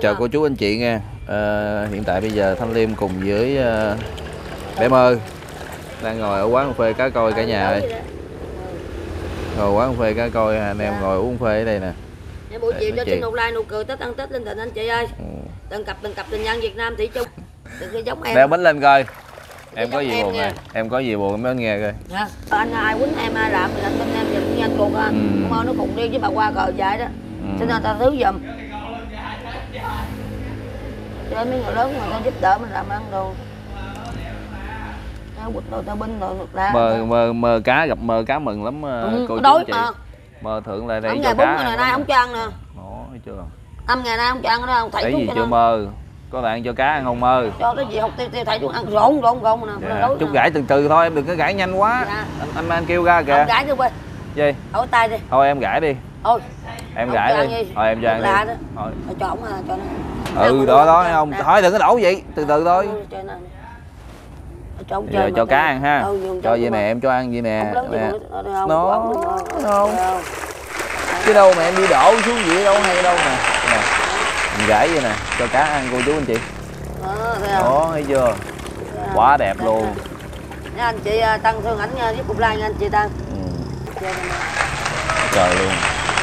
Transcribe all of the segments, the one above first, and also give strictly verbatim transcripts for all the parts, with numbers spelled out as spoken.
Chào cô chú anh chị nha. À, hiện tại bây giờ Thanh Liêm cùng với uh, bé Mơ đang ngồi ở quán cà phê Cá Coi cả nhà ơi. Ngồi quán cà phê Cá Coi, anh em ngồi uống phê ở đây nè. Buổi chiều cho xin một like nụ cười Tết ăn Tết linh đình anh chị ơi. Ừ. Từng cặp từng cặp tình nhân Việt Nam thủy chung. Đừng có giống em. Đeo bánh lên coi. Em có gì buồn nè. Em có gì buồn em nói nghe coi. Dạ. Anh ai quýnh em ai làm thì anh tin em giùm nha anh cuộc ha. Ừ. Mơ nó cùng đi với bà qua cờ dài đó. Ừ. Cho nên ta thứ giùm. Cho mấy người lớn người ta giúp đỡ mình làm ăn đồ. Quýt đồ ta binh rồi ngược ra. Mơ mơ mơ cá gặp Mơ cá mừng lắm ừ, cô chú chị. Mà. Mơ thượng lại đây ông cho ngày cá. bốn ngày nay không cho ăn nè. Ủa thấy chưa? Năm ngày nay không cho ăn đó không thấy. Thấy gì chưa Mơ? Có bạn cho cá ăn không Mơ? Cho cái gì không tiêu tiêu thấy chú ăn rộn rộn rộn nè. Dạ. Chút gãi từ từ thôi, em đừng có gãi nhanh quá. Dạ. Anh, anh anh kêu ra kìa. Không gãi đi quên. Gì? Ở tay đi. Thôi em gãi đi. Thôi. Em gãi đi. Thôi em cho ăn đi. Thôi. Cho ổng à, cho nó. Ừ đó đó thấy không? Thôi đừng có đổ vậy, từ từ thôi. Cho, giờ cho cá ăn ha. Ừ, cho vậy nè, em cho ăn vậy nè. Nó không. Chứ đâu mà em đi đổ xuống vậy đâu hay đâu nè. Nè. Mình gãi vậy nè, cho cá ăn cô chú anh chị. Đó, thấy chưa? Quá đẹp luôn. Nha anh chị Tăng thương ảnh giúp cục like nha anh chị Tăng. Ừ. Trời luôn.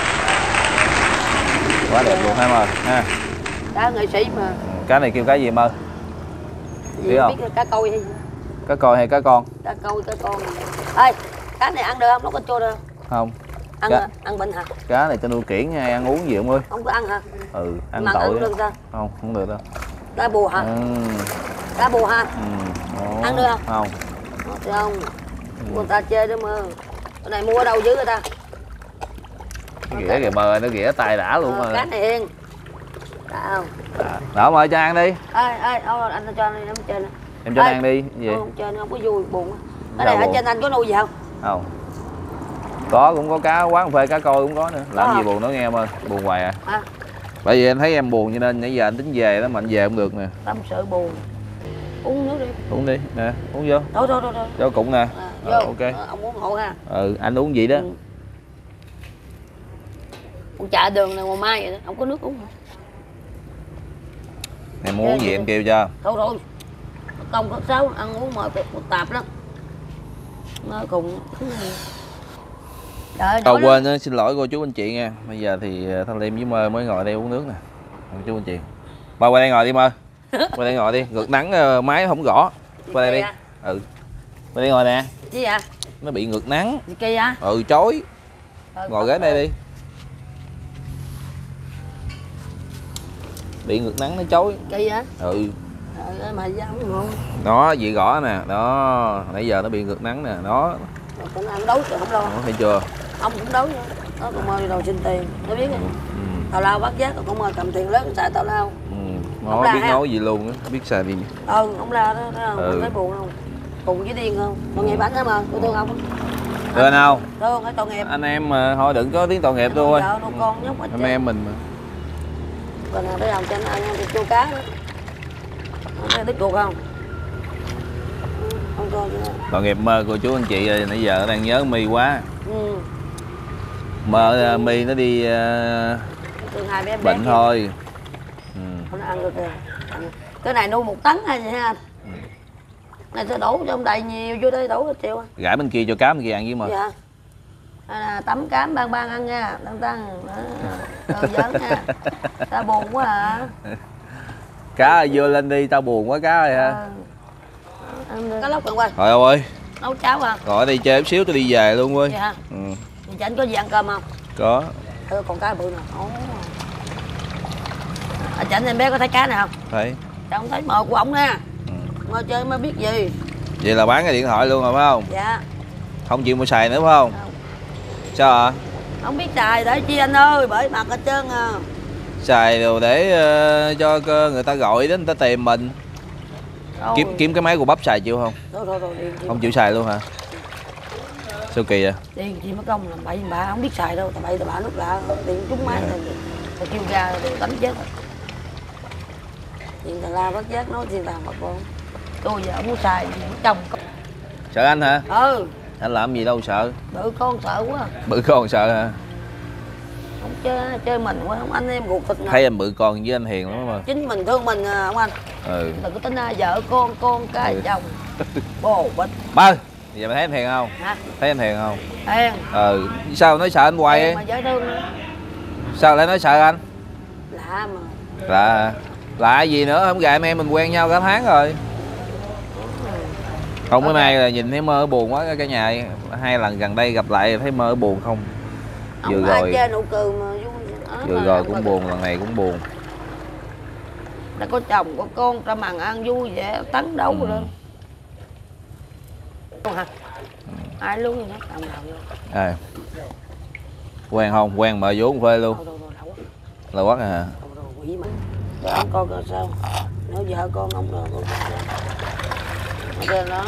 Quá đẹp luôn ha Mơ ha. Cá nghệ sĩ mà. Cá này kêu cá gì Mơ? Biết không? Biết cá Coi hay gì? Cá Coi hay cá con? Cá Coi, cá con. Ê, cá này ăn được không? Nó có chua được không? Không. Ăn cá... ăn bệnh hả? Cá này cho nuôi kiển hay ăn uống gì không ơi? Không có ăn hả? Ừ, ăn mà tội. Ăn được sao? Không, không được đâu. Cá bùa hả? Ừ. Cá bùa hả? Ừ. Ăn được không? Không. Được không? Ừ. Người ta chê đó Mơ. Cái này mua ở đâu dưới người ta? Cái ghĩa kìa Mơ, nó ghĩa tay đã luôn ờ, mà. Cá này hiền. Đã không? Đã. Đó Mơ cho ăn đi. Ê, ê, anh cho anh em trên. Em cho nó ăn đi. Gì? Không trên không có vui buồn. Cái này ở trên anh có nuôi gì không? Không. Có, cũng có cá quán cà phê Cá Coi cũng có nữa. Làm có gì không? Buồn nói nghe em ơi, buồn hoài à. À. Bởi vì anh thấy em buồn cho nên nãy giờ anh tính về đó mà anh về không được nè. Tâm sự buồn. Uống nước đi. Uống đi, nè, uống vô. Thôi thôi thôi thôi. Cho cũng nè. À, vô. À, ok. À, ông uống hộ ha. Ừ, anh uống gì đó. Ừ. Uống trà đường này ngoài mai vậy đó, không có nước uống hả? Em muốn uống gì em kêu cho. Thôi thôi. Không có xấu, ăn uống mà một tạp lắm. Nó cùng Trời, à, quên đó, xin lỗi cô chú anh chị nha. Bây giờ thì Thanh Liêm với Mơ mới ngồi đây uống nước nè. Cô chú anh chị. Mơ qua đây ngồi đi Mơ. Qua đây ngồi đi, ngược nắng máy không gõ. Qua đây đi. À? Ừ. Qua đây ngồi nè. Gì vậy? Nó bị ngược nắng. Gì kỳ vậy? Ừ chói. Ừ, ngồi ghế đây đi. Bị ngược nắng nó chói. Kỳ vậy? Ừ. Trời mà dám không? Đó, vậy gõ nè, đó, nãy giờ nó bị ngược nắng nè, đó. Cũng ăn đấu thì không lo. Đó, thấy chưa? Ông cũng đấu nữa. Nó còn Mơ đi đầu xin tiền, nó biết không? Ừ. Tào lao bắt giác, còn Mơ cầm tiền lớn xài tào lao. Ừ. Nó biết ha? Nói gì luôn á, biết xài gì. Ừ, ông la đó, thấy không? Ừ. Thấy buồn không? Buồn với điên không? Tội nghiệp anh hả Mơ, tôi thương không? Thương nào? Thương, thấy tội nghiệp. Anh em mà thôi đừng có tiếng tội nghiệp thôi. Vợ nuôi con nhóc hết. Anh em mình mà. Còn nào thấy không, cho anh ăn thịt chua cá nữa. Thấy đứt ruột không? Không coi nữa. Tội nghiệp Mơ cô chú anh chị ơi, nãy giờ đang nhớ My quá. Ừ. Mơ uh, My nó đi uh, bé bệnh bé thôi. Ừ. Nó ăn được kìa. Cái này nuôi một tấn hay gì ha? Ừ. Này sẽ đổ trong đầy nhiều vô đây đổ hết triệu. Gãi bên kia cho cá bên kia ăn với Mơ. Dạ. À, tắm cám ban ban ăn nha, tăng tăng. Ờ giỡn nha. Ta buồn quá à. Cá ơi, vô lên đi, tao buồn quá cá ơi ha. À. Cá lóc cần quay. Thôi ơi. Nấu cháo à. Ngồi ở đây chơi chút xíu tôi đi về luôn ơi. Vậy hả? Ừ. Chị anh có gì ăn cơm không? Có. Ừ, còn cá bự nè. Ồ. À, chị anh em bé có thấy cá này không? Thấy. Sao không thấy mờ của ổng nha. Ừ. Ngồi chơi mới biết gì. Vậy là bán cái điện thoại luôn rồi phải không? Dạ. Không chịu mua xài nữa phải không? Không. Sao ạ? À? Không biết xài để chi anh ơi, bởi mặt hết trơn à. Xài đồ để uh, cho người ta gọi đến người ta tìm mình. Thôi. Kiếm kiếm cái máy của bắp xài chịu không? Thôi, thôi, thôi, điên, không chịu xài luôn hả? Sao kỳ vậy? Điên chi mất công làm bậy bà không biết xài đâu, tao bậy tao bả nước lạ, điện trúng máy này, tao kêu ra rồi đánh chết rồi. Điện thằng la bắt giác nói thiên tàng bật con. Tôi giờ không muốn xài gì chồng. Sợ anh hả? Ừ. Anh làm gì đâu sợ. Bự con sợ quá. Bự con sợ hả? Không chơi, chơi mình quá, không anh em ruột thịt nào. Thấy em bự con với anh Hiền lắm mà. Chính mình thương mình không anh. Ừ. Đừng có tính là vợ con, con cái Ừ. chồng. Bồ bịch. Ba, giờ mày thấy anh Hiền không? Hả? Thấy anh Hiền không? Hiền. Ừ, sao nói sợ anh hoài Hiền ấy? mà dễ thương nữa. Sao lại nói sợ anh? Lạ mà. Lạ lạ gì nữa, không gà em em mình quen nhau cả tháng rồi. Không, bữa nay là nhìn thấy Mơ buồn quá cả nhà. Hai lần gần đây gặp lại thấy Mơ buồn không. Ông Vừa ai rồi chơi nụ cười mà vui. vừa rồi cũng buồn, lần này cũng buồn. Đã có chồng có con ra màn ăn vui vẻ tấn đấu Ừ. lên. Không hả? Ai luôn vậy đó, đồng nào vô. À. Quen không? Quen mợ vốn phê luôn. Đâu, đâu, đâu, đâu. Là quắc à. Đâu, đâu, quỷ mà. Để ông coi coi sao. Nếu vợ con ông rồi con sao. Ở đó.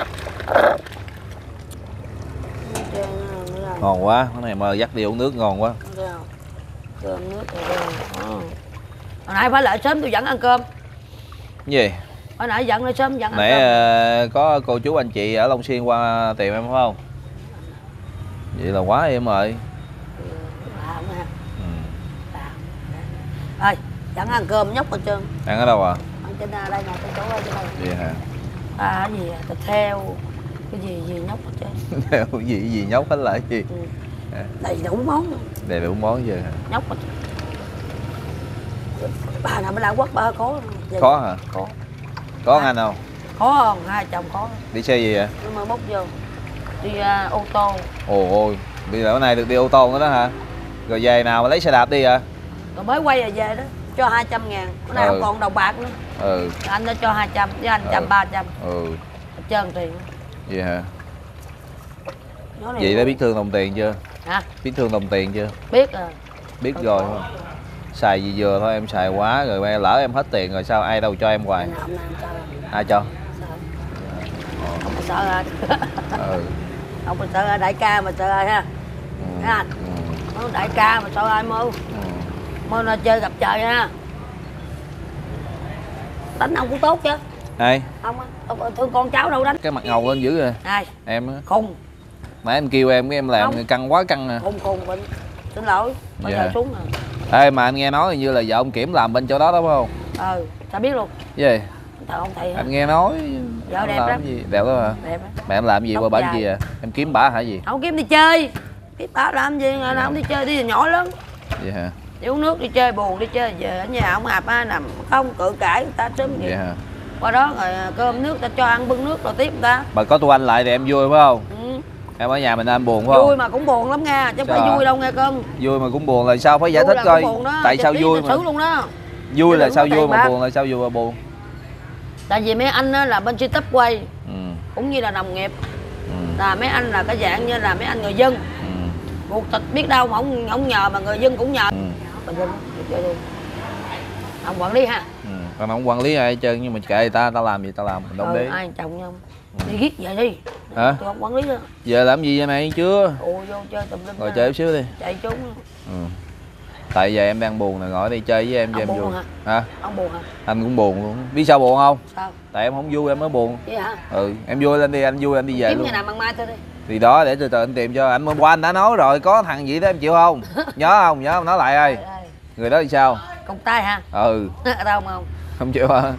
Ngon quá, cái này Mơ dắt đi uống nước ngon quá. Cơm nước rồi. Hồi nãy phải lại sớm tôi dẫn ăn cơm. Cái gì? Hồi nãy dẫn lại sớm dẫn ăn Nãy cơm. uh, có cô chú anh chị ở Long Xuyên qua tìm em phải không? Vậy là quá em ơi. Làm ha. Ừ. Ơi, dẫn ăn cơm nhóc hết trơn. Ăn ở đâu à? Ăn trên đây nè, trên chỗ đây trên đây. Vậy hả? À cái gì à, thịt heo, cái gì gì nhóc hết trơn. Theo gì gì nhóc hết lại gì? Ừ. À. Đầy đủ món. Đầy đủ món chưa hả? Nhóc hết trơn. Bà nào mới lại quất ba có. Vậy. Có hả? Có. Có à. anh không? Có không? Hai chồng có. Đi xe gì vậy? Nhưng mà bốc vô. Đi uh, ô tô. Ồ ôi, bây giờ cái này được đi ô tô nữa đó hả? Rồi về nào mà lấy xe đạp đi hả? Rồi mới quay rồi về đó. Cho hai trăm ngàn. Cái này Ừ. không còn đồng bạc nữa. Ừ. Anh đã cho hai trăm, với anh Ừ. trăm ba trăm. Ừ. Hết trơn tiền. Vậy hả? Nó này Vậy đã luôn. biết thương đồng tiền chưa? Hả? Biết thương đồng tiền chưa? Biết rồi. Biết rồi không? Xài gì vừa thôi, em xài quá rồi bây giờ lỡ em hết tiền rồi sao ai đâu cho em hoài? Hôm nay em sao? Ai cho? Sợ. Không có sợ anh. Ừ. Không có sợ đại ca mà sợ ai ha. Ừ. Thấy anh? Ừ. Nó đại ca mà sợ ai mơ. Ừ. Mơ nó chơi gặp trời ha. Đánh ông cũng tốt chứ. Ai? Ông á, ông thương con cháu đâu đánh. Cái mặt ngầu lên dữ rồi. Ai? Em á. Khùng. Nãy anh kêu em cái em làm Không. căng quá căng à. Khùng khùng bệnh. Xin lỗi. Bây Dạ. giờ xuống rồi. Ê mà anh nghe nói như là vợ ông Kiểm làm bên chỗ đó đúng không? Ừ, sao biết luôn. Cái gì? Thợ ông thầy hả? Anh nghe nói Vợ em đẹp làm lắm. cái gì? Đẹp đó hả? Đẹp á. Mẹ em làm gì Tóc qua bển dài. gì à? Em kiếm bả hả gì? Không kiếm đi chơi. Kiếm bà làm gì, ngày nào không đi chơi, đi nhỏ lớn. Vậy hả? Đi uống nước, đi chơi buồn, đi chơi về ở nhà ông hạp á, nằm không cự cãi người ta sớm Vậy vậy. hả? Qua đó rồi cơm nước ta cho ăn bưng nước rồi tiếp người ta. Bà có tụi anh lại thì em vui phải không? Ừ. Em ở nhà mình anh buồn phải không? Vui mà cũng buồn lắm nha, chứ không phải Sao? vui đâu nghe cơm. Vui mà cũng buồn là sao, phải giải Vui thích là coi cũng buồn đó, tại chụp sao ký vui lịch mà sử luôn đó. vui Chứ là đừng sao có vui tiền mà bạc. buồn là sao vui mà buồn? Tại vì mấy anh á là bên si tấp quay Ừ. cũng như là đồng nghiệp, Ừ. là mấy anh là cái dạng như là mấy anh người dân Ừ. ruột thịt biết đâu mà không không nhờ mà người dân cũng nhờ. Ừ. Bình dân chơi đi. Ông quản lý ha. Ừ. Còn không quản lý ai hết trơn, nhưng mà kệ người ta, tao làm gì tao làm, mình đâu Ừ, đi. ai chồng nhau. Đi ghét vậy đi. Hả? Tôi không quản lý nữa. Giờ làm gì vậy này chưa? Ồ vô chơi tùm lum. Ngồi chơi chút xíu đi. Chạy trốn. Ừ. Tại giờ em đang buồn nè, ngồi đi chơi với em cho Ông em buồn vui. hả? Hả? Ông buồn hả? Anh cũng buồn luôn. Biết sao buồn không? Sao? Tại em không vui em mới buồn. Vậy hả? Ừ, em vui lên đi, anh vui anh đi về Kiếm luôn. ngày nào bằng mai thôi đi. Thì đó, để từ từ anh tìm cho. Anh hôm qua anh đã nói rồi, có thằng gì đó em chịu không? Nhớ không? Nhớ không? Nói lại ơi. Đây, đây. Người đó thì sao? Công tay hả? Ừ. Ở đâu không? Không chịu hả?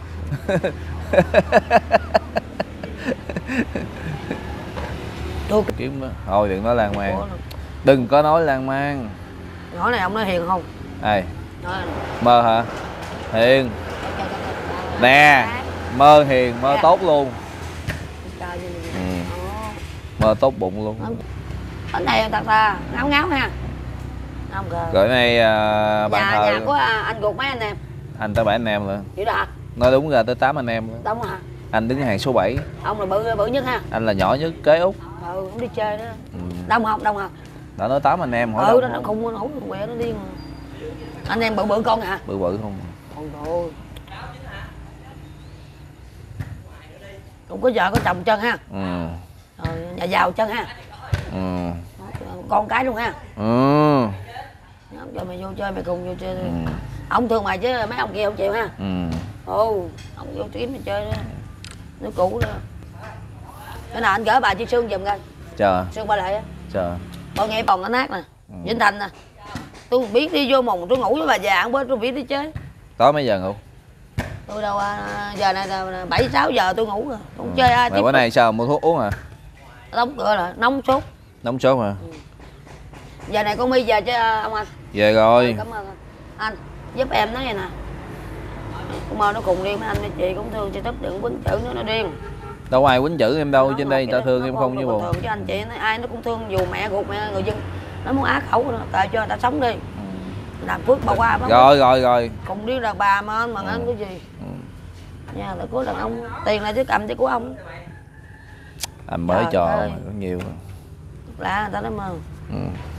Tôi Kiếm thôi đừng nói lan man. Đừng có nói lan man. nhỏ này ông nói hiền không? Ai? Nói Mơ hả? Hiền. Nè, Mơ hiền, Mơ tốt luôn. trời gì này. Ừ. Ồ. Mơ tốt bụng luôn. Bánh này thật là ngáo ngáo ha. Không cờ. Rồi nay à, bàn Nhà, thờ nhà của à, anh ruột mấy anh em. anh tới bảy anh em rồi. Vậy đó hả? Nói đúng ra tới tám anh em rồi. Đúng hả? Anh đứng hàng số bảy. Ông là bự bự nhất ha. Anh là nhỏ nhất kế út. Ừ, cũng đi chơi đó. Ừ. Đông không? Đông không? Đã nói tám anh em hỏi Ừ, đâu đó nó không? không nó không quẹ nó điên mà. Anh em bự bự con hả? Bự bự không? Ôi trời. Cũng có vợ có chồng chân ha. Ừ. Rồi, nhà giàu chân ha. Ừ. Con cái luôn ha. Ừ. Không cho mày vô chơi mày cùng vô chơi đi. Ừ. Ông thương mày chứ mấy ông kia không chịu ha. Ừ. Ồ, ông vô kiếm mày chơi đó. Nó cũ đó. Cái nào anh gửi bà chị Sương giùm coi. Chờ. Sương ba lại á. Chờ. Tội nghiệp còn nó nát nè. Ừ. Vĩnh Thành nè. Tôi biết đi vô mùng tôi ngủ với bà già không, bên tôi biết đi chơi. Tối mấy giờ ngủ? Tôi đâu à, giờ này là bảy sáu giờ tôi ngủ rồi, không ừ. chơi ai. Mà bữa nay sao mua thuốc uống à? Đóng cửa rồi, nóng sốt. Nóng sốt hả? Ừ. Giờ này con My về chứ ông anh? Về rồi. Cảm ơn anh, giúp em nói vậy nè. Con mơ nó cùng đi mấy anh với chị cũng thương chị Tức, đừng quýnh chữ nó nó điên. Đâu ai quýnh chữ em đâu, trên đây người ta thương em không chứ bộ. Thường chứ anh chị nói ai nó cũng thương, dù mẹ ruột mẹ người dân nó muốn á khẩu nữa, kệ cho người ta sống đi. Làm phước bỏ qua. Rồi rồi rồi. Cùng đi đàn bà mà anh mà ừ. anh cái gì? Ừ. Nhà là của đàn ông, tiền này chứ cầm chứ của ông. Anh mới cho mà có nhiều. Lạ người ta nói mà. Ừ.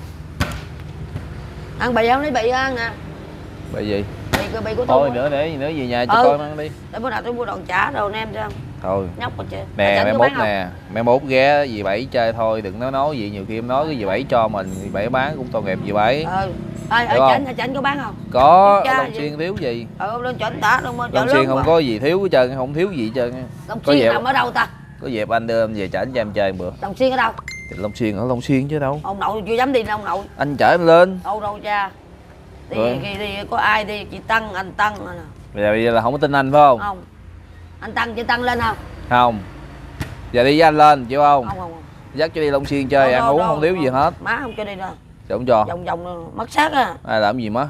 Ăn bị không lấy bị ăn nè. Bị gì? Bị bị của tôi. Thôi nữa để nữa về nhà cho ừ. con ăn đi. Để bữa nào tôi mua đòn chả rồi nem cho. Thôi. Nhóc mà chơi. Nè mấy mốt nè, mấy mốt ghé dì Bảy chơi thôi, đừng nói nói gì, nhiều khi em nói cái dì Bảy cho mình, dì Bảy bán cũng tội nghiệp dì Bảy. Ừ. Ê, ở chảnh, ở chảnh có bán không? Có, ở Long Xuyên thiếu gì? Ừ, lên chảnh tả đâu mà Long Xuyên không có gì thiếu hết trơn, không thiếu gì hết trơn. Long Xuyên nằm ở đâu ta? Có dịp anh đưa em về chảnh cho em chơi một bữa. Long Xuyên ở đâu? Long Xuyên ở Long Xuyên chứ đâu. Ông nội chưa dám đi đâu ông nội. Anh chở em lên. Đâu đâu cha. Đi, ừ. đi, đi có ai đi, chị Tăng, anh Tăng nè. Bây giờ là không có tin anh phải không? Không. Anh Tăng, chị Tăng lên không? Không. Giờ đi với anh lên, chịu không? Không không. không. Dắt cho đi Long Xuyên chơi, ăn uống không thiếu gì hết. Má không cho đi đâu. Sao không cho? Vòng vòng mất xác à. Ai làm gì má?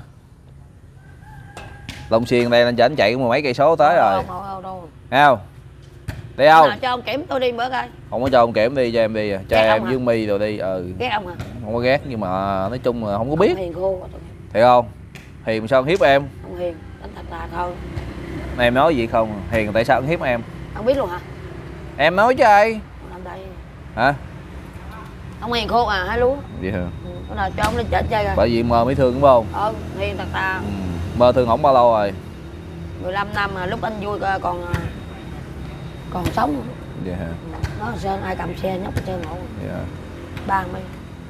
Long Xuyên đây anh chở anh chạy mười mấy cây số tới rồi. Không không không đâu. Thấy không? Đi không? Nào cho ông kiểm tôi đi bữa coi. Không có cho ông kiểm đi, cho em đi, cho em với My rồi đi. Ừ. Ghét ông hả? Không có ghét nhưng mà nói chung là không có biết. Hiền khô. Thiệt không? Hiền sao hiếp em? Không hiền, đánh thật là thôi. Em nói gì không? Hiền tại sao ông hiếp em? Không biết luôn hả? Em nói chứ ai? Làm đây. Hả? Ông hiền khô à, hái lúa. Vậy hả? Ừ, bữa nào cho ông đi chợ chơi rồi. Bởi vì mơ mới thương đúng không? Ừ, hiền thật là. Ừ. Mơ thương ổng bao lâu rồi? mười lăm năm mà lúc anh vui còn còn sống. Vậy hả? Nó sơn ai cầm xe nhóc chơi ngộ. Dạ. Ba mươi.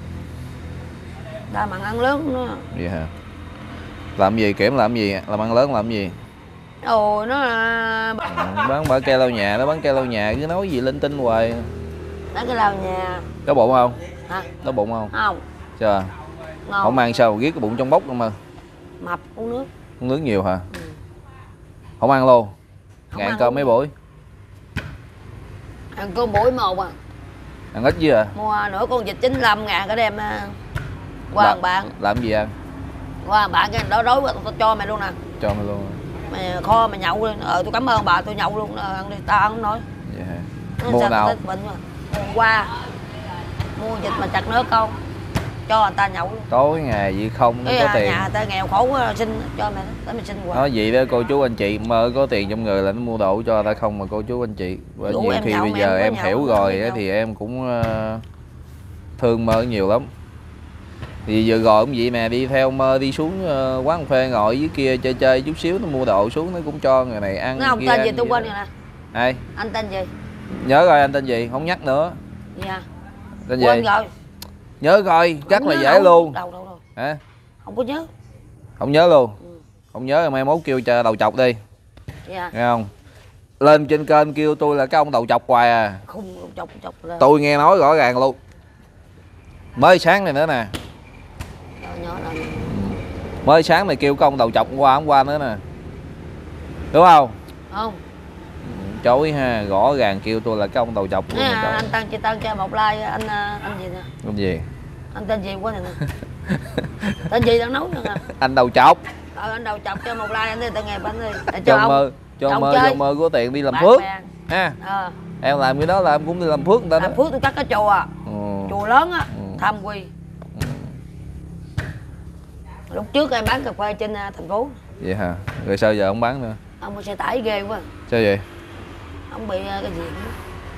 Đa mặn ăn lớn nữa. Vậy hả? Làm gì kiểm làm gì? Làm ăn lớn làm gì? Ồ nó là ừ, bán bả cây lau nhà, nó bán cây lau nhà cứ nói gì linh tinh hoài. Nó cái lau nhà. Có bụng không? Hả? Có bụng không? Không. Chưa. Ngon. Không ăn sao ghét cái bụng trong bốc không mà. Mập uống nước. Uống nước nhiều hả? Ừ. Không ăn luôn. Không Ngày cơm mấy buổi? Ăn cơm buổi một à. Ăn ít chứ à? Mua nửa con vịt chín mươi lăm ngàn cái đem qua làm, bạn. Làm gì ăn? Qua bạn cái đó đói quá tôi cho mày luôn nè. Cho mày luôn. Mày kho mày nhậu đi. Ờ tôi cảm ơn bà tôi nhậu luôn. Ăn đi tao ăn không nói. Vậy hả? Mua nào? Bệnh rồi. Hôm qua mua vịt mà chặt nước câu cho người ta nhậu luôn. Tối ngày gì không nó có à, tiền. Nhà người ta nghèo khổ quá xin cho mày đó mày xin quà. Nói vậy đó cô chú anh chị mơ có tiền trong người là nó mua đồ cho người ta không mà cô chú anh chị. Bởi nhiều khi bây giờ em hiểu rồi thì em cũng uh, thương Mơ nhiều lắm. Thì giờ rồi cũng vậy nè, đi theo Mơ đi xuống uh, quán cà phê ngồi dưới kia chơi chơi chút xíu, nó mua đồ xuống nó cũng cho người này ăn. Nó không tên gì tôi quên rồi nè. Ai? Anh tên gì? Nhớ rồi anh tên gì, không nhắc nữa. Dạ. Tên gì? Quên rồi. Nhớ coi, chắc là dễ luôn. Đâu đâu đâu. Hả? Không có nhớ. Không nhớ luôn. Ừ. Không nhớ mai mốt kêu cho đầu chọc đi. Dạ. Nghe không? Lên trên kênh kêu tôi là cái ông đầu chọc hoài à. Không chọc chọc lên. Tôi nghe nói rõ ràng luôn. Mới sáng này nữa nè. Nhớ là... Mới sáng này kêu con đầu chọc hôm qua hôm qua nữa nè. Đúng không? Không. Chối ha, rõ ràng kêu tôi là cái ông đầu chọc. Nè, anh Tân chị Tân cho một like anh anh gì nè. Anh gì? Anh tên gì quá này nè. Tên gì đang nấu nè. Anh đầu chọc. Ờ anh đầu chọc cho một like anh đi tao nghe bánh đi. Để cho, cho ông, Mơ, cho, cho Mơ, cho Mơ có tiền đi làm bạn phước. bè. Ha. Ờ. Em làm cái đó là em cũng đi làm phước người ta đó. Làm phước tôi cắt cái chùa. Ừ. Chùa lớn á, ừ. Tham quy. Ừ. Lúc trước em bán cà phê trên thành phố. Vậy hả? Rồi sao giờ ông bán nữa? Ông có xe tải ghê quá. Sao vậy? Ông bị cái gì nữa.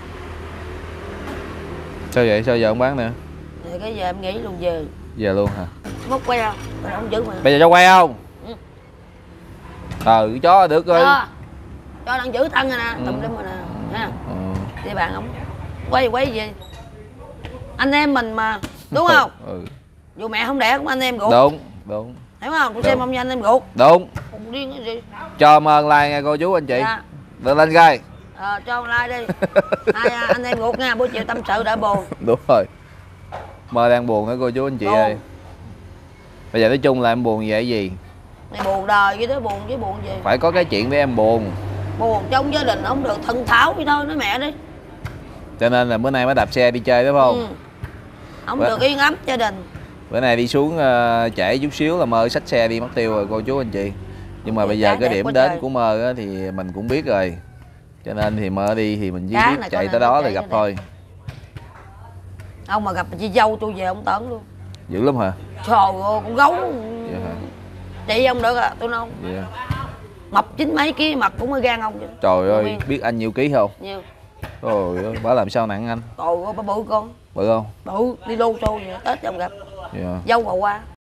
Sao vậy? Sao giờ ông bán nữa? Rồi cái giờ em nghĩ luôn về. Về luôn hả? Mốt quay không? Rồi ông giữ mà. Bây giờ cho quay không? Ừ. Ừ, cho được rồi. Cho, cho đang giữ thân rồi nè, tùm lum rồi nè. Ha. Ừ. Đi bạn ông quay quay gì? Anh em mình mà, đúng không? Ừ. Dù mẹ không đẻ cũng anh em ruột. Đúng, đúng. Hiểu không? Tôi xem ông như anh em ruột. Đúng. Không điên cái gì. Cho ơn like nha cô chú anh chị. Dạ. Được lên coi. Ờ, cho ông like đi. Hai anh em ruột nha, buổi chiều tâm sự đã buồn. Đúng rồi. Mơ đang buồn hả cô chú anh chị buồn. Ơi. Bây giờ nói chung là em buồn về cái gì? Này buồn đời vậy đó, buồn chứ buồn gì. Phải có cái chuyện để em buồn. Buồn trong gia đình không được thân tháo vậy thôi, nói mẹ đi. Cho nên là bữa nay mới đạp xe đi chơi đúng không? Ừ. Không Bữa... được yên ấm gia đình. Bữa nay đi xuống uh, trễ chút xíu là Mơ xách xe đi mất tiêu rồi cô chú anh chị. Nhưng mà bây giờ cái điểm đến của Mơ á, thì mình cũng biết rồi. Cho nên thì Mơ đi thì mình chỉ biết chạy tới đó là gặp thôi. Ông mà gặp chị dâu tôi về ông tởn luôn. Dữ lắm hả? Trời ơi, con gấu. Dạ hả? Chị ông được à, tôi không. Dạ. Mập chín mấy ký mặt cũng mới gan ông vậy. Trời ơi, biết. biết anh nhiêu ký không? Nhiêu? Trời ơi, bà làm sao nặng anh? Trời ơi, bà bự con. Bự không? Bự, đi lô xô vậy, Tết ông gặp. Dạ. Dâu bà qua.